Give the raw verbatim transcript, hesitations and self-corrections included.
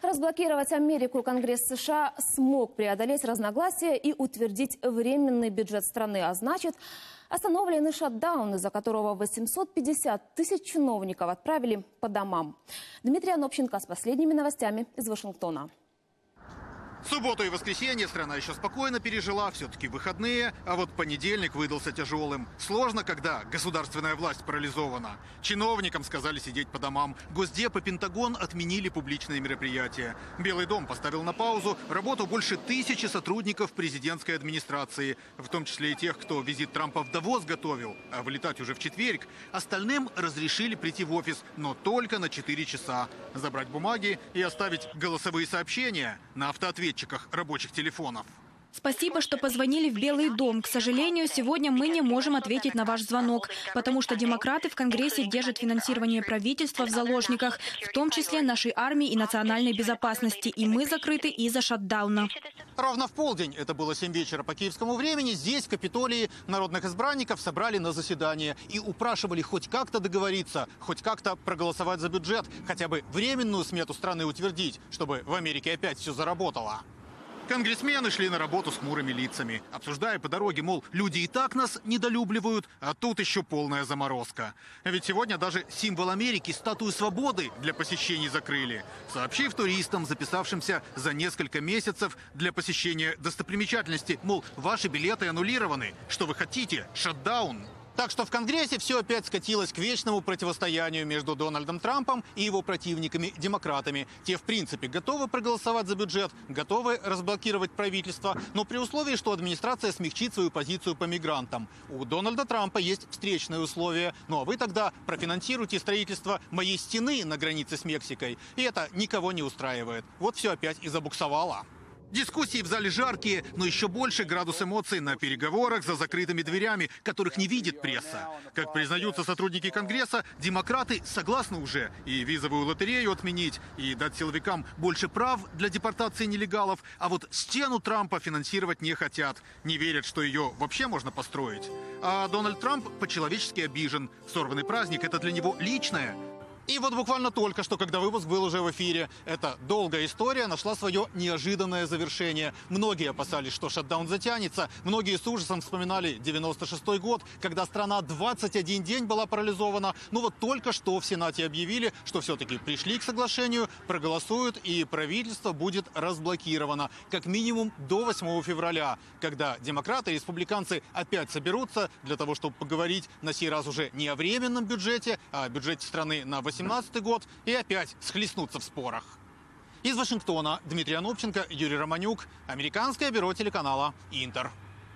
Разблокировать Америку Конгресс США смог преодолеть разногласия и утвердить временный бюджет страны. А значит, остановлены шатдаун, из-за которого восемьсот пятьдесят тысяч чиновников отправили по домам. Дмитрий Анопченко с последними новостями из Вашингтона. Субботу и воскресенье страна еще спокойно пережила, все-таки выходные, а вот понедельник выдался тяжелым. Сложно, когда государственная власть парализована. Чиновникам сказали сидеть по домам. Госдеп и Пентагон отменили публичные мероприятия. Белый дом поставил на паузу работу больше тысячи сотрудников президентской администрации, в том числе и тех, кто визит Трампа в Давос готовил, а вылетать уже в четверг. Остальным разрешили прийти в офис, но только на четыре часа. Забрать бумаги и оставить голосовые сообщения на автоответчиках рабочих телефонов. Спасибо, что позвонили в Белый дом. К сожалению, сегодня мы не можем ответить на ваш звонок, потому что демократы в Конгрессе держат финансирование правительства в заложниках, в том числе нашей армии и национальной безопасности. И мы закрыты из-за шатдауна. Ровно в полдень, это было семь вечера по киевскому времени, здесь, в Капитолии, народных избранников собрали на заседание и упрашивали хоть как-то договориться, хоть как-то проголосовать за бюджет, хотя бы временную смету страны утвердить, чтобы в Америке опять все заработало. Конгрессмены шли на работу с хмурыми лицами, обсуждая по дороге, мол, люди и так нас недолюбливают, а тут еще полная заморозка. Ведь сегодня даже символ Америки, статую свободы, для посещений закрыли, сообщив туристам, записавшимся за несколько месяцев для посещения достопримечательности, мол, ваши билеты аннулированы, что вы хотите, шатдаун. Так что в Конгрессе все опять скатилось к вечному противостоянию между Дональдом Трампом и его противниками-демократами. Те, в принципе, готовы проголосовать за бюджет, готовы разблокировать правительство, но при условии, что администрация смягчит свою позицию по мигрантам. У Дональда Трампа есть встречные условия. Ну а вы тогда профинансируете строительство моей стены на границе с Мексикой. И это никого не устраивает. Вот все опять и забуксовало. Дискуссии в зале жаркие, но еще больше градус эмоций на переговорах за закрытыми дверями, которых не видит пресса. Как признаются сотрудники Конгресса, демократы согласны уже и визовую лотерею отменить, и дать силовикам больше прав для депортации нелегалов, а вот стену Трампа финансировать не хотят. Не верят, что ее вообще можно построить. А Дональд Трамп по-человечески обижен. Сорванный праздник – это для него личное. И вот буквально только что, когда выпуск был уже в эфире, эта долгая история нашла свое неожиданное завершение. Многие опасались, что шатдаун затянется. Многие с ужасом вспоминали девяносто шестой год, когда страна двадцать один день была парализована. Ну вот только что в Сенате объявили, что все-таки пришли к соглашению, проголосуют, и правительство будет разблокировано. Как минимум до восьмого февраля, когда демократы и республиканцы опять соберутся для того, чтобы поговорить на сей раз уже не о временном бюджете, а о бюджете страны на восемнадцатый год, и опять схлестнуться в спорах. Из Вашингтона Дмитрий Анопченко, Юрий Романюк, Американское бюро телеканала «Интер».